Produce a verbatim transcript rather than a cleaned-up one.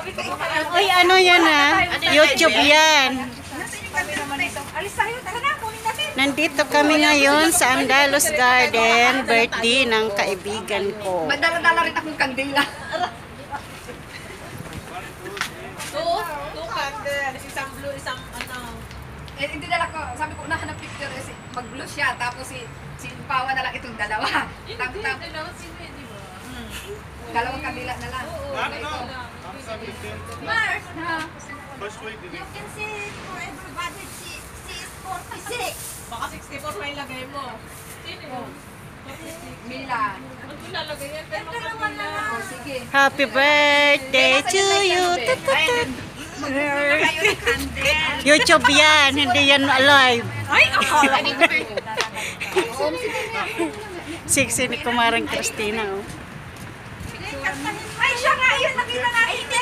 Uy, ano yan ha? YouTube yan. Nandito kami ngayon sa Andalus Garden, birthday ng kaibigan ko. Magdala-dala rin akong kandila. Two, two candles, isang blue, isang ano. Eh, hindi dala ko, sabi ko, nahanap picture, eh, si- mag-blue siya, tapos si, si Pawa na lang itong dalawa. Hindi, Tap, tap, dalawa sino yun, di ba? dalawang kandila na lang. Oo, Okay, ito. Mars, ha? You can see for everybody, she, she is forty-six. Baka sixty-four pa ilagay mo. Sino yun? Mila. Ba't mo lalagay yan? Pero Ito naman na lang. Oh, sige. Happy birthday to you. YouTube yan, hindi yan alive. Ay, akala ko. Sexy ni Kumarang Christina. Oh. Ay, siya nga yun, nakita natin.